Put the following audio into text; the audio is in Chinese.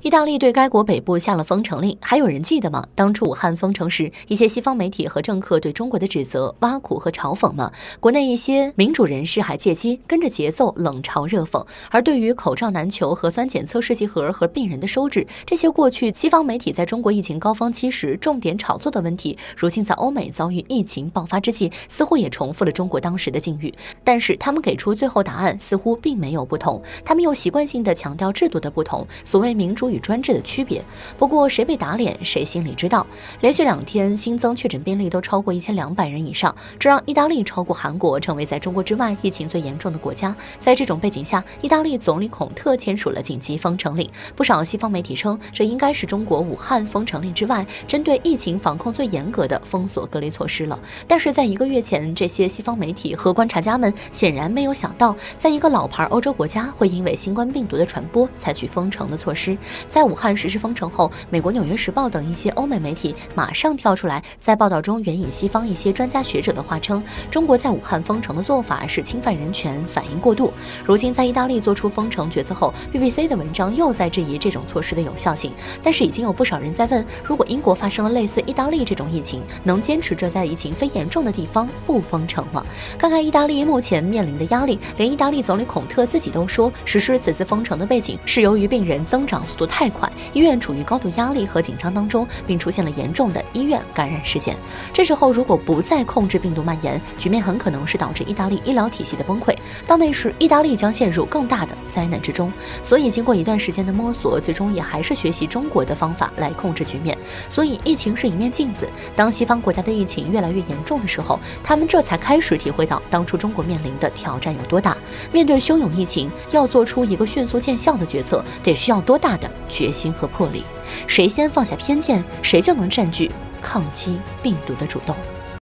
意大利对该国北部下了封城令，还有人记得吗？当初武汉封城时，一些西方媒体和政客对中国的指责、挖苦和嘲讽吗？国内一些民主人士还借机跟着节奏冷嘲热讽。而对于口罩难求、核酸检测试剂盒和病人的收治，这些过去西方媒体在中国疫情高峰期时重点炒作的问题，如今在欧美遭遇疫情爆发之际，似乎也重复了中国当时的境遇。但是他们给出最后答案似乎并没有不同，他们又习惯性地强调制度的不同，所谓民主与专制的区别。不过谁被打脸，谁心里知道。连续2天新增确诊病例都超过1200人以上，这让意大利超过韩国，成为在中国之外疫情最严重的国家。在这种背景下，意大利总理孔特签署了紧急封城令。不少西方媒体称，这应该是中国武汉封城令之外，针对疫情防控最严格的封锁隔离措施了。但是在1个月前，这些西方媒体和观察家们显然没有想到，在一个老牌欧洲国家会因为新冠病毒的传播采取封城的措施。在武汉实施封城后，美国《纽约时报》等一些欧美媒体马上跳出来，在报道中援引西方一些专家学者的话称，中国在武汉封城的做法是侵犯人权、反应过度。如今在意大利做出封城决策后， BBC 的文章又在质疑这种措施的有效性。但是已经有不少人在问，如果英国发生了类似意大利这种疫情，能坚持着在疫情非严重的地方不封城吗？看看意大利目前面临的压力，连意大利总理孔特自己都说，实施此次封城的背景是由于病人增长速度太快，医院处于高度压力和紧张当中，并出现了严重的医院感染事件。这时候如果不再控制病毒蔓延，局面很可能是导致意大利医疗体系的崩溃，到那时意大利将陷入更大的灾难之中。所以经过一段时间的摸索，最终也还是学习中国的方法来控制局面。所以疫情是一面镜子，当西方国家的疫情越来越严重的时候，他们这才开始体会到当初中国面临的挑战有多大。面对汹涌疫情，要做出一个迅速见效的决策，得需要多大的决心和魄力。谁先放下偏见，谁就能占据抗击病毒的主动。